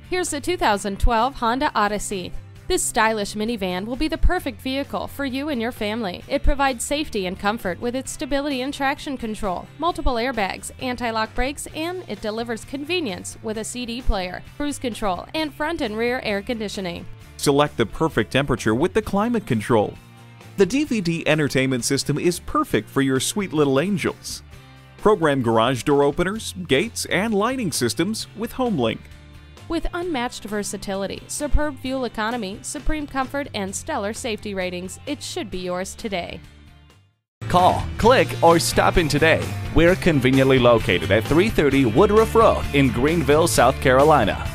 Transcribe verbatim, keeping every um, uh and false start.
Here's the two thousand twelve Honda Odyssey. This stylish minivan will be the perfect vehicle for you and your family. It provides safety and comfort with its stability and traction control, multiple airbags, anti-lock brakes, and it delivers convenience with a C D player, cruise control, and front and rear air conditioning. Select the perfect temperature with the climate control. The D V D entertainment system is perfect for your sweet little angels. Program garage door openers, gates, and lighting systems with HomeLink. With unmatched versatility, superb fuel economy, supreme comfort, and stellar safety ratings, it should be yours today. Call, click, or stop in today. We're conveniently located at three thirty Woodruff Road in Greenville, South Carolina.